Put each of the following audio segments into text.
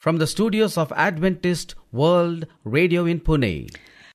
from the studios of Adventist World Radio in Pune.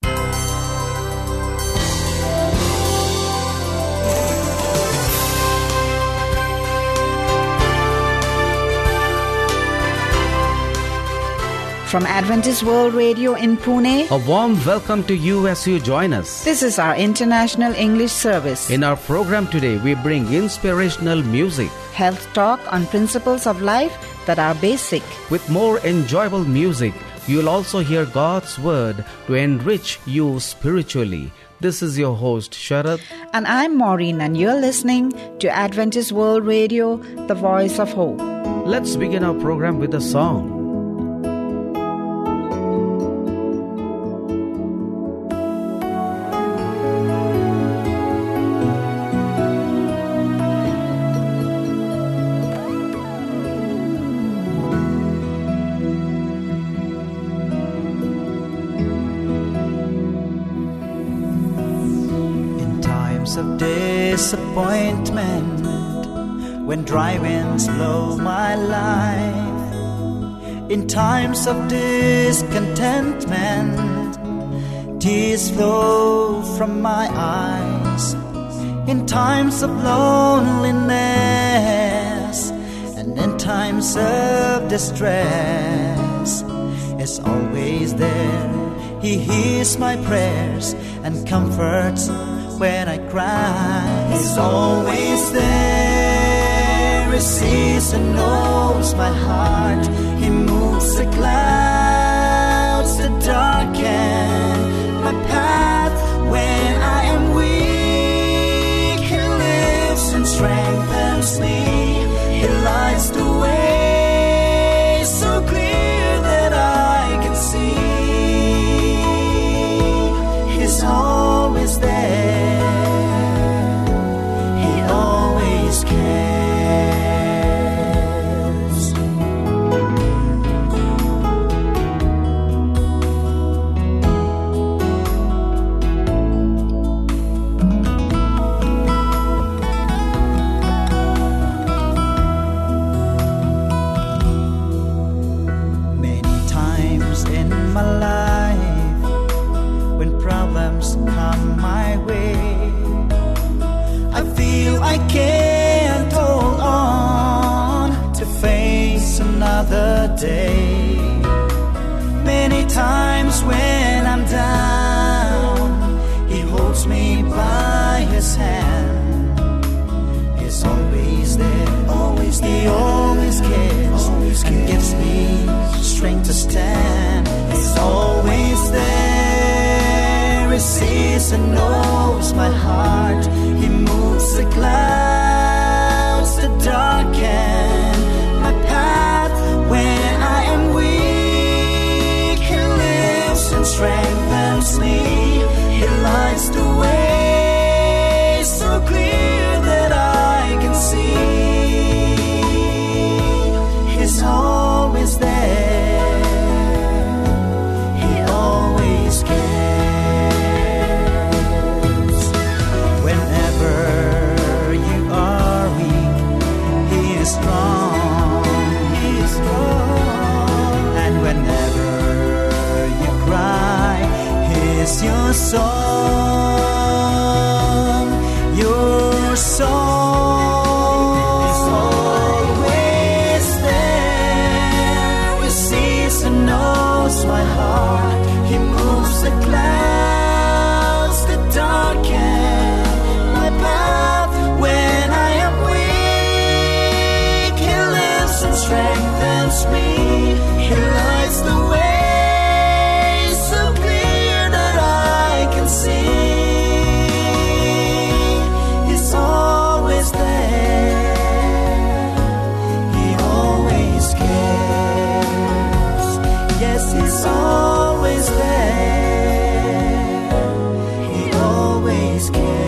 From Adventist World Radio in Pune, A warm welcome to you as you join us. this is our International English Service. In our program today, we bring inspirational music Health talk on principles of life that are basic. with more enjoyable music. You'll also hear God's Word to enrich you spiritually. This is your host, Sharad. And I'm Maureen, and you're listening to Adventist World Radio, the voice of hope. Let's begin our program with a song. Of disappointment, when dry winds blow my life, in times of discontentment, tears flow from my eyes, in times of loneliness, and in times of distress, is always there. He hears my prayers and comforts when I cry. He's always there. He sees and knows my heart. He moves the clouds to darken my path. When I am weak, He lives and strengthens me. He lights the way so clear that I can see. He's always there. I can't hold on to face another day. Many times when I'm down, He holds me by His hand. He's always there, always there. He always cares, and gives me strength to stand. He's always there. He sees and knows my heart. He moves the clouds to darken my path. When I am weak, He lives and strengthens me. He lights the way so clear that I can see. He's always there. He always cares. Strong. And whenever you cry, He's your song, your song. He's always there. He sees and knows my heart. He moves the clouds to darken my path. When I am strengthens me. He lights the way so clear that I can see. He's always there. He always cares. Yes, He's always there. He always cares.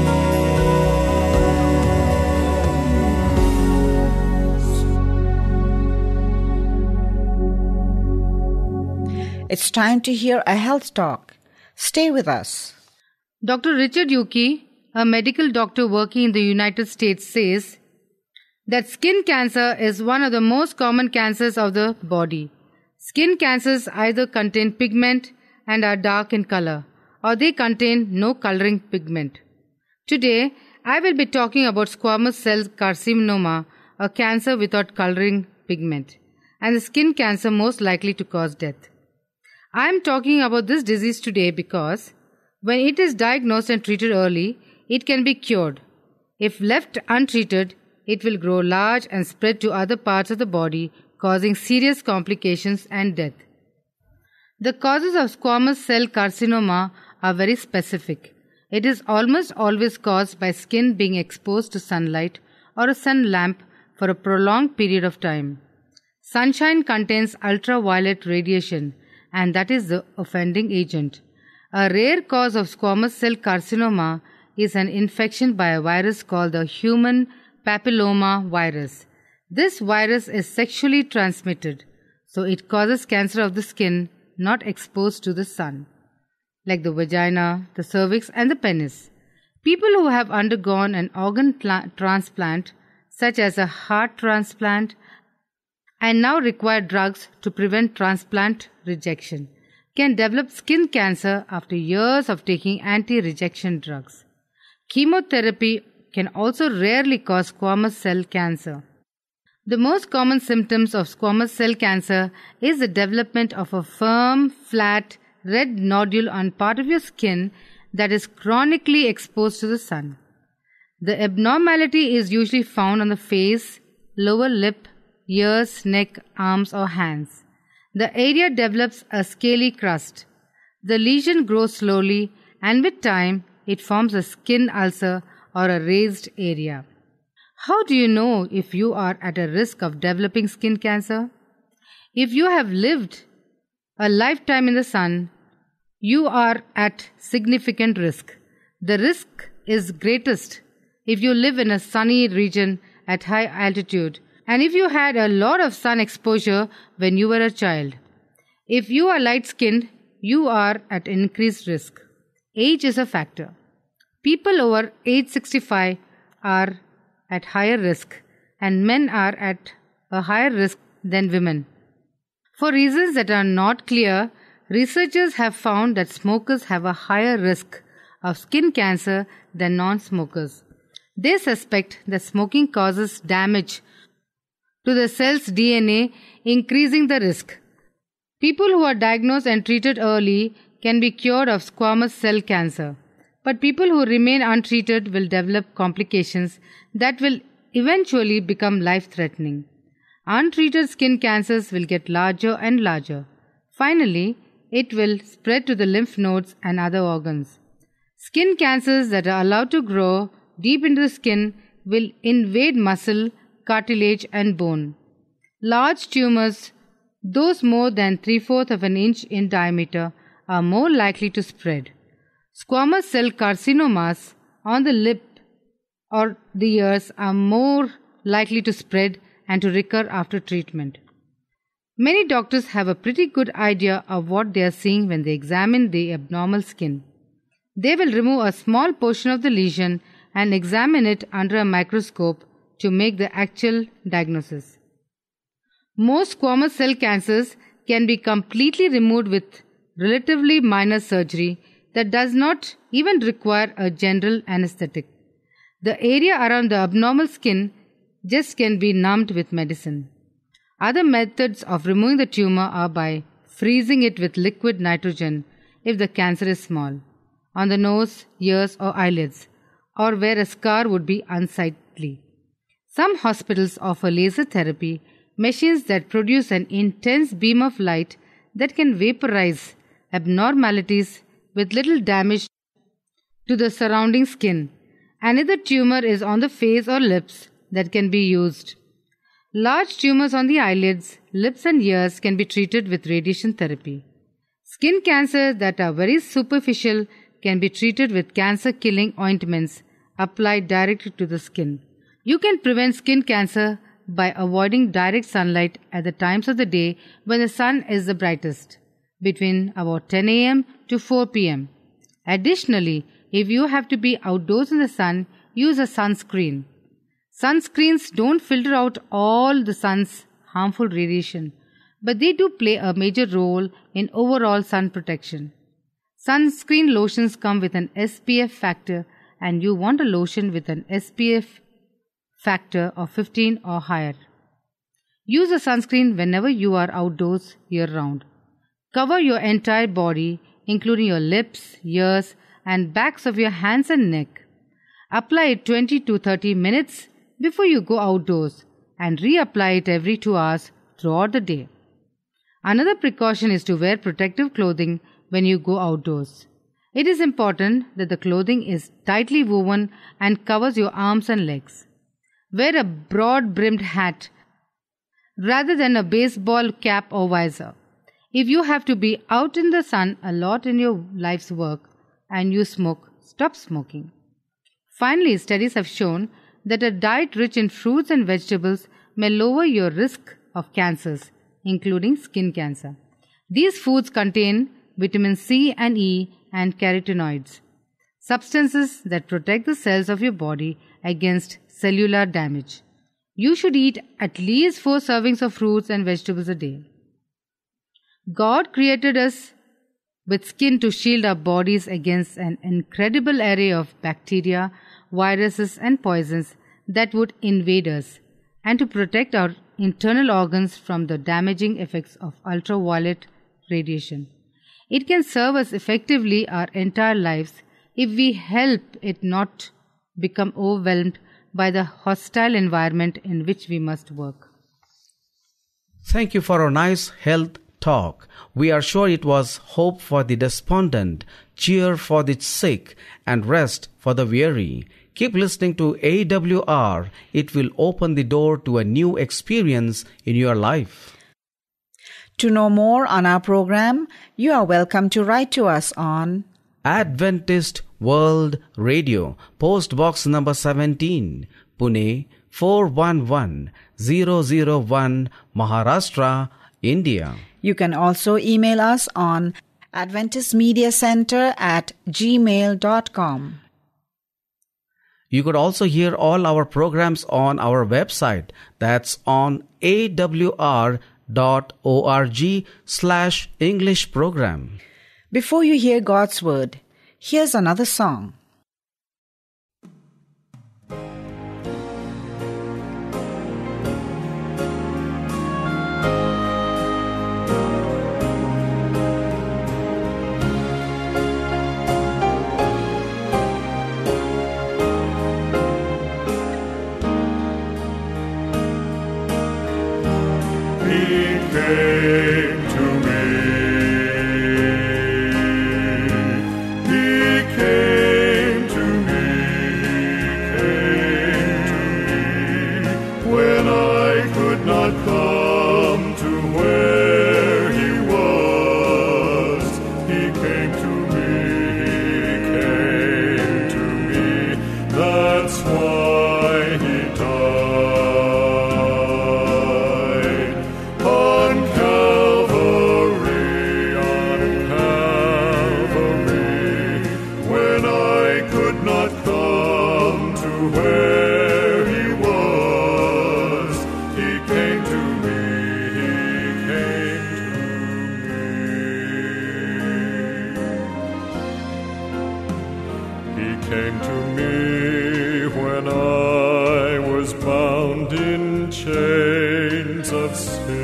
It's time to hear a health talk. Stay with us. Dr. Richard Yuki, a medical doctor working in the United States, says that skin cancer is one of the most common cancers of the body. Skin cancers either contain pigment and are dark in color, or they contain no coloring pigment. Today, I will be talking about squamous cell carcinoma, a cancer without coloring pigment, and the skin cancer most likely to cause death. I am talking about this disease today because when it is diagnosed and treated early, it can be cured. If left untreated, it will grow large and spread to other parts of the body, causing serious complications and death. The causes of squamous cell carcinoma are very specific. It is almost always caused by skin being exposed to sunlight or a sun lamp for a prolonged period of time. Sunshine contains ultraviolet radiation, and that is the offending agent. A rare cause of squamous cell carcinoma is an infection by a virus called the human papilloma virus. This virus is sexually transmitted, so it causes cancer of the skin not exposed to the sun, like the vagina, the cervix, and the penis. People who have undergone an organ transplant, such as a heart transplant, and now require drugs to prevent transplant rejection, can develop skin cancer after years of taking anti-rejection drugs. Chemotherapy can also rarely cause squamous cell cancer. The most common symptoms of squamous cell cancer is the development of a firm, flat, red nodule on part of your skin that is chronically exposed to the sun. The abnormality is usually found on the face, lower lip, ears, neck, arms, or hands. The area develops a scaly crust. The lesion grows slowly, and with time, it forms a skin ulcer or a raised area. How do you know if you are at a risk of developing skin cancer? If you have lived a lifetime in the sun, you are at significant risk. The risk is greatest if you live in a sunny region at high altitude, and if you had a lot of sun exposure when you were a child. If you are light-skinned, you are at increased risk. Age is a factor. People over age 65 are at higher risk, and men are at a higher risk than women. For reasons that are not clear, researchers have found that smokers have a higher risk of skin cancer than non-smokers. They suspect that smoking causes damage to the cell's DNA, increasing the risk. People who are diagnosed and treated early can be cured of squamous cell cancer, but people who remain untreated will develop complications that will eventually become life-threatening. Untreated skin cancers will get larger and larger. Finally, it will spread to the lymph nodes and other organs. Skin cancers that are allowed to grow deep into the skin will invade muscle, cartilage, and bone. Large tumors, those more than 3/4 of an inch in diameter, are more likely to spread. Squamous cell carcinomas on the lip or the ears are more likely to spread and to recur after treatment. Many doctors have a pretty good idea of what they are seeing when they examine the abnormal skin. They will remove a small portion of the lesion and examine it under a microscope to make the actual diagnosis. Most squamous cell cancers can be completely removed with relatively minor surgery that does not even require a general anesthetic. The area around the abnormal skin just can be numbed with medicine. Other methods of removing the tumor are by freezing it with liquid nitrogen if the cancer is small, on the nose, ears, or eyelids, or where a scar would be unsightly. Some hospitals offer laser therapy, machines that produce an intense beam of light that can vaporize abnormalities with little damage to the surrounding skin. Another tumor is on the face or lips that can be used. Large tumors on the eyelids, lips, and ears can be treated with radiation therapy. Skin cancers that are very superficial can be treated with cancer-killing ointments applied directly to the skin. You can prevent skin cancer by avoiding direct sunlight at the times of the day when the sun is the brightest, between about 10 a.m. to 4 p.m. Additionally, if you have to be outdoors in the sun, use a sunscreen. Sunscreens don't filter out all the sun's harmful radiation. but they do play a major role in overall sun protection. Sunscreen lotions come with an SPF factor, and you want a lotion with an SPF factor of 15 or higher. Use a sunscreen whenever you are outdoors year-round. Cover your entire body, including your lips, ears, and backs of your hands and neck. Apply it 20 to 30 minutes before you go outdoors and reapply it every 2 hours throughout the day. Another precaution is to wear protective clothing when you go outdoors. It is important that the clothing is tightly woven and covers your arms and legs. Wear a broad-brimmed hat rather than a baseball cap or visor. If you have to be out in the sun a lot in your life's work and you smoke, stop smoking. Finally, studies have shown that a diet rich in fruits and vegetables may lower your risk of cancers, including skin cancer. These foods contain vitamin C and E and carotenoids, substances that protect the cells of your body against cellular damage. You should eat at least 4 servings of fruits and vegetables a day. God created us with skin to shield our bodies against an incredible array of bacteria, viruses, and poisons that would invade us, and to protect our internal organs from the damaging effects of ultraviolet radiation. It can serve us effectively our entire lives if we help it not become overwhelmed by the hostile environment in which we must work. Thank you for a nice health talk. We are sure it was hope for the despondent, cheer for the sick, and rest for the weary. Keep listening to AWR. It will open the door to a new experience in your life. To know more on our program, you are welcome to write to us on Adventist World Radio, Post Box number 17, Pune 411001, Maharashtra, India. You can also email us on adventistmediacenter@gmail.com. You could also hear all our programs on our website. That's on awr.org/English program. Before you hear God's Word, here's another song. Came to me when I was bound in chains of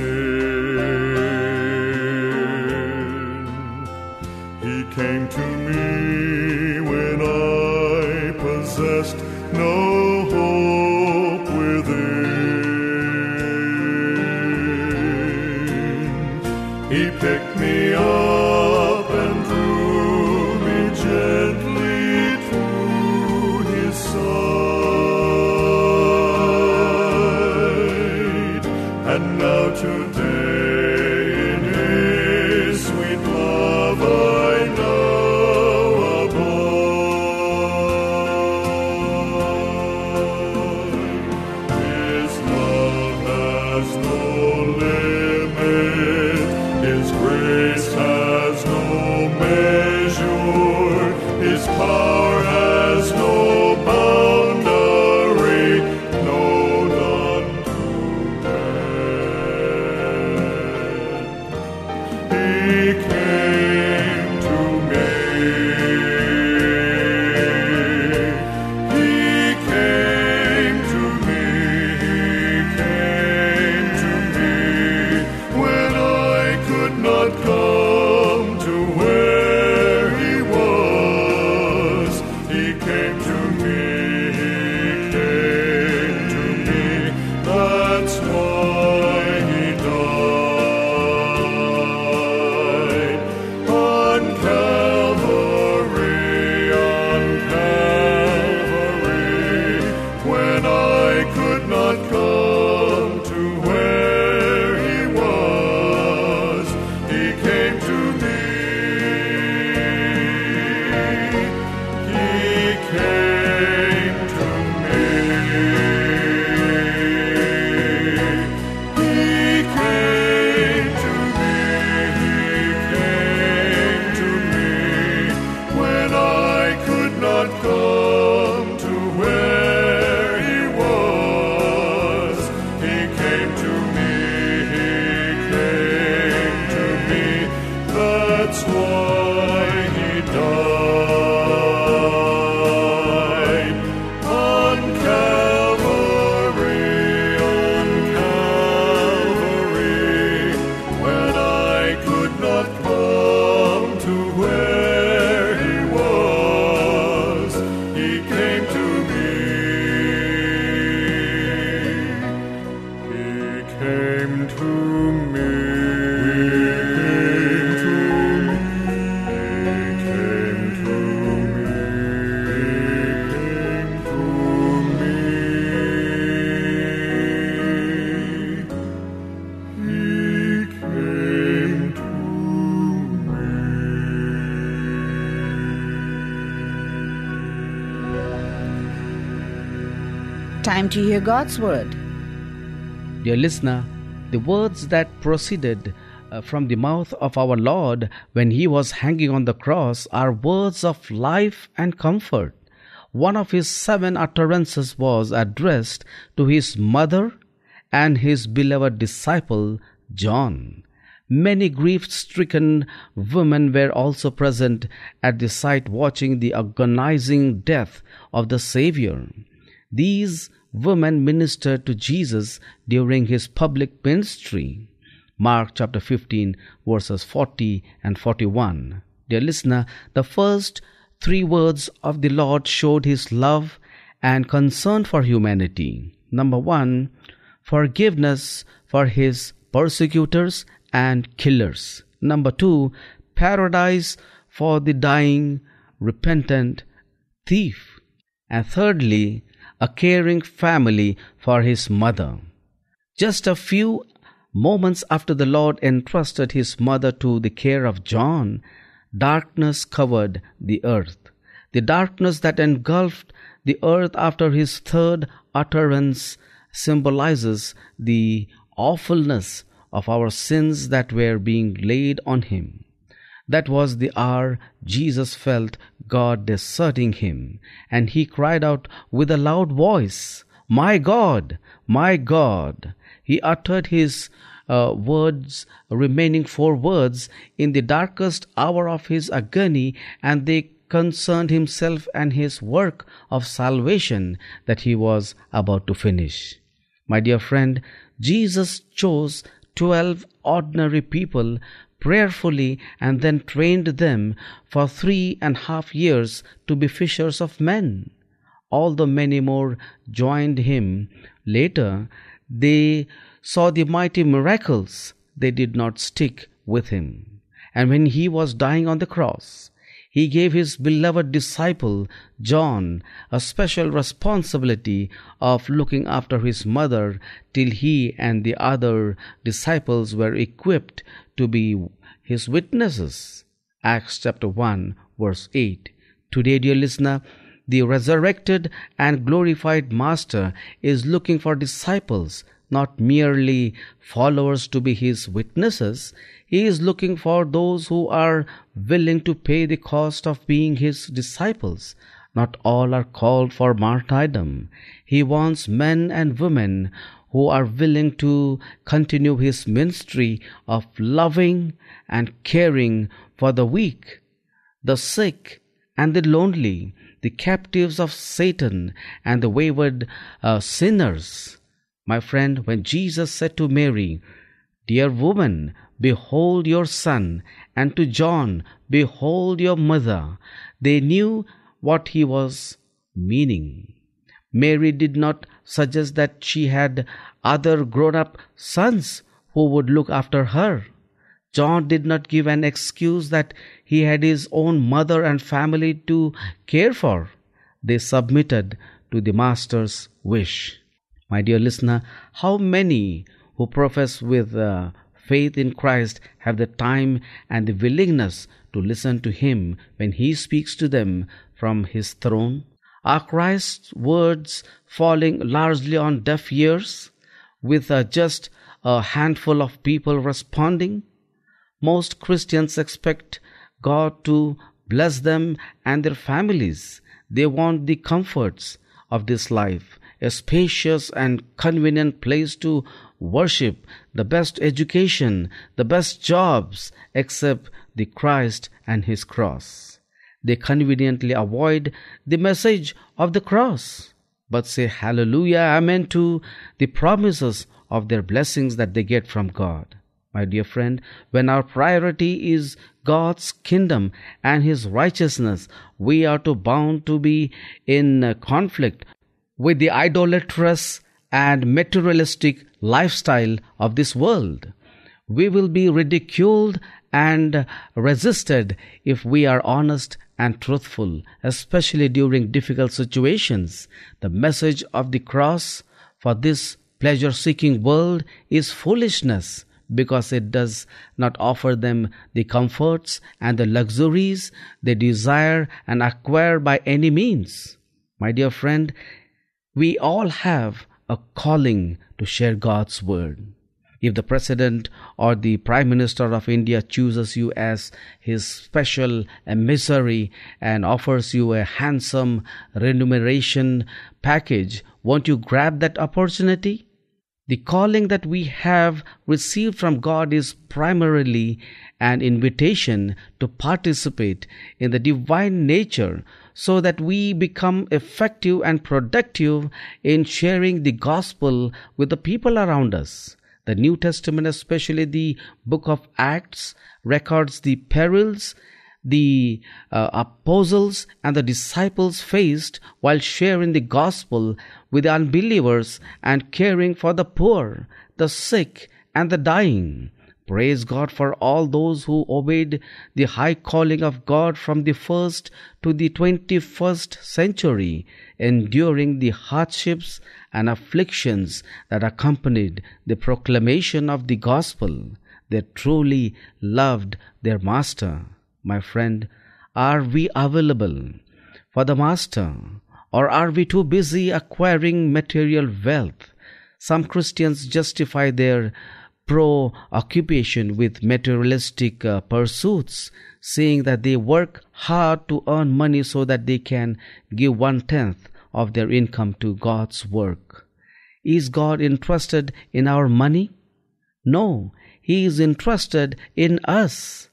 sin. He came to me when I possessed no hope within. He picked me up and drew me gently and now today in His sweet love I know abide. His love has no limit, His grace has That's why he died on Calvary, when I could not come to where he was. He came to me. He came to me. Time to hear God's Word. Dear listener, the words that proceeded from the mouth of our Lord when he was hanging on the cross are words of life and comfort. One of his 7 utterances was addressed to his mother and his beloved disciple John. Many grief-stricken women were also present at the sight, watching the agonizing death of the Savior. These women ministered to Jesus during his public ministry. Mark chapter 15, verses 40 and 41. Dear listener, the first 3 words of the Lord showed his love and concern for humanity. Number 1, forgiveness for his persecutors and killers. Number 2, paradise for the dying, repentant thief. And thirdly, a caring family for his mother. Just a few moments after the Lord entrusted his mother to the care of John, darkness covered the earth. The darkness that engulfed the earth after his 3rd utterance symbolizes the awfulness of our sins that were being laid on him. That was the hour Jesus felt God deserting him, and he cried out with a loud voice, my God, my God." He uttered his remaining 4 words in the darkest hour of his agony, and they concerned himself and his work of salvation that he was about to finish. My dear friend, Jesus chose 12 ordinary people prayerfully and then trained them for 3.5 years to be fishers of men. Although many more joined him later, they saw the mighty miracles. They did not stick with him. And when he was dying on the cross, he gave his beloved disciple John a special responsibility of looking after his mother till he and the other disciples were equipped to be his witnesses. Acts chapter 1, verse 8. Today, dear listener, the resurrected and glorified Master is looking for disciples, not merely followers to be his witnesses. He is looking for those who are willing to pay the cost of being his disciples. Not all are called for martyrdom. He wants men and women who are willing to continue his ministry of loving and caring for the weak, the sick, and the lonely, the captives of Satan, and the wayward sinners. My friend, when Jesus said to Mary, "Dear woman, behold your son," and to John, "Behold your mother," they knew what he was meaning. Mary did not suggest that she had other grown-up sons who would look after her. John did not give an excuse that he had his own mother and family to care for. They submitted to the Master's wish. My dear listener, how many who profess with faith in Christ have the time and the willingness to listen to him when he speaks to them from his throne? Are Christ's words falling largely on deaf ears, with just a handful of people responding? Most Christians expect God to bless them and their families. They want the comforts of this life, a spacious and convenient place to worship, the best education, the best jobs, except the Christ and His cross. They conveniently avoid the message of the cross, but say hallelujah, amen to the promises of their blessings that they get from God. My dear friend, when our priority is God's kingdom and His righteousness, we are bound to be in conflict with the idolatrous and materialistic lifestyle of this world. We will be ridiculed and resisted if we are honest and truthful, especially during difficult situations. The message of the cross for this pleasure-seeking world is foolishness, because it does not offer them the comforts and the luxuries they desire and acquire by any means. My dear friend, we all have a calling to share God's word. If the President or the Prime Minister of India chooses you as his special emissary and offers you a handsome remuneration package, won't you grab that opportunity? The calling that we have received from God is primarily an invitation to participate in the divine nature so that we become effective and productive in sharing the gospel with the people around us. The New Testament, especially the book of Acts, records the perils the apostles and the disciples faced while sharing the gospel with the unbelievers and caring for the poor, the sick, and the dying. Praise God for all those who obeyed the high calling of God from the first to the 21st century, enduring the hardships and afflictions that accompanied the proclamation of the gospel. They truly loved their master. My friend, are we available for the master, or are we too busy acquiring material wealth? Some Christians justify their preoccupation with materialistic pursuits, saying that they work hard to earn money so that they can give 1/10 of their income to God's work. Is God interested in our money? No, He is interested in us.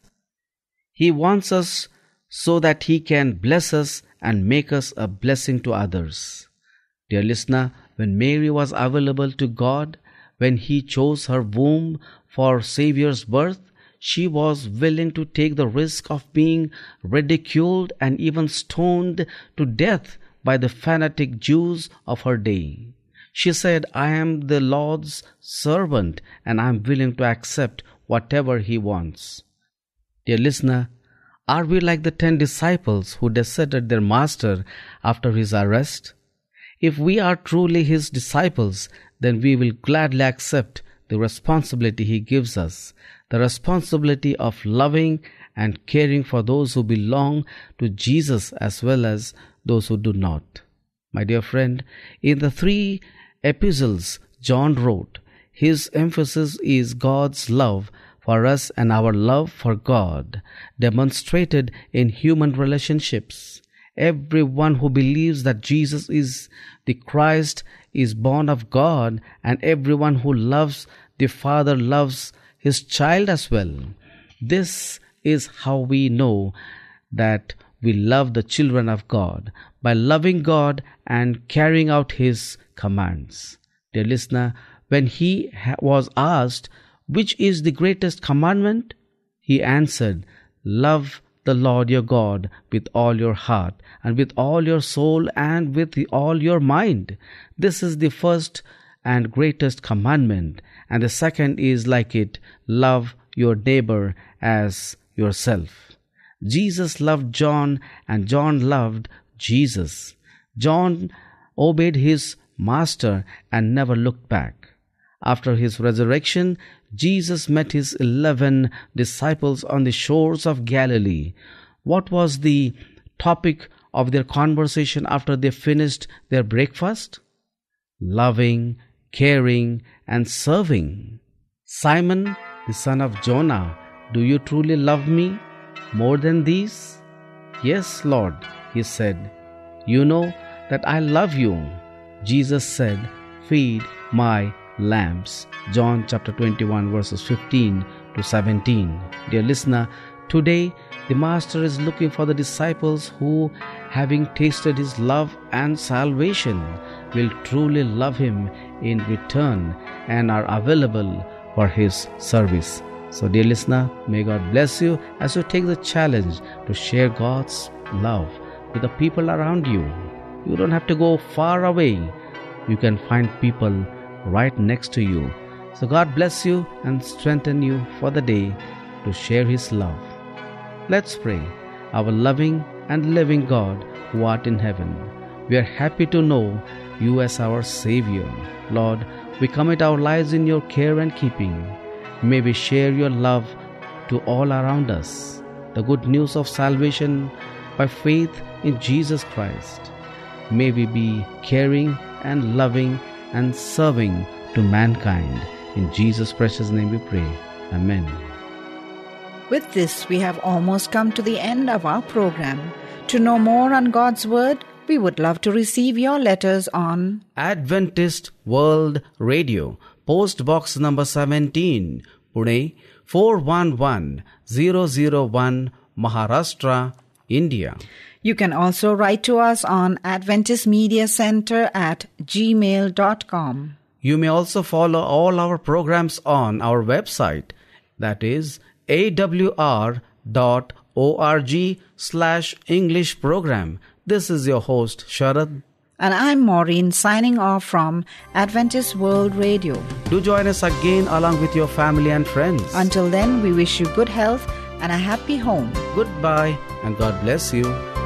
He wants us so that He can bless us and make us a blessing to others. Dear listener, when Mary was available to God, when He chose her womb for Savior's birth, she was willing to take the risk of being ridiculed and even stoned to death by the fanatic Jews of her day. She said, "I am the Lord's servant and I am willing to accept whatever He wants." Dear listener, are we like the 10 disciples who deserted their master after his arrest? If we are truly His disciples, then we will gladly accept the responsibility He gives us, the responsibility of loving and caring for those who belong to Jesus as well as those who do not. My dear friend, in the 3 epistles John wrote, his emphasis is God's love for us and our love for God, demonstrated in human relationships. Everyone who believes that Jesus is the Christ is born of God, and everyone who loves the Father loves His child as well. This is how we know that we love the children of God, by loving God and carrying out His commands. Dear listener, when He was asked, "Which is the greatest commandment?" He answered, "Love the Lord your God with all your heart and with all your soul and with all your mind. This is the first and greatest commandment, and the second is like it, love your neighbor as yourself." Jesus loved John and John loved Jesus. John obeyed his master and never looked back. After his resurrection, Jesus met his 11 disciples on the shores of Galilee. What was the topic of their conversation after they finished their breakfast? Loving, caring, and serving. "Simon, the son of Jonah, do you truly love me more than these?" "Yes, Lord," he said. "You know that I love you." Jesus said, "Feed my lamps. John chapter 21 verses 15 to 17. Dear listener, today the Master is looking for the disciples who, having tasted His love and salvation, will truly love Him in return and are available for His service. So dear listener, may God bless you as you take the challenge to share God's love with the people around you. You don't have to go far away. You can find people right next to you. So God bless you and strengthen you for the day to share His love. Let's pray. Our loving and living God who art in heaven, we are happy to know You as our Savior. Lord, we commit our lives in Your care and keeping. May we share Your love to all around us, the good news of salvation by faith in Jesus Christ. May we be caring and loving and serving to mankind. In Jesus' precious name we pray. Amen. With this, we have almost come to the end of our program. To know more on God's Word, we would love to receive your letters on Adventist World Radio, Post Box number 17, Pune 411001, Maharashtra, India. You can also write to us on Adventist Media Center at gmail.com. You may also follow all our programs on our website, that is awr.org/English program. This is your host, Sharad. And I'm Maureen, signing off from Adventist World Radio. Do join us again along with your family and friends. Until then, we wish you good health and a happy home. Goodbye and God bless you.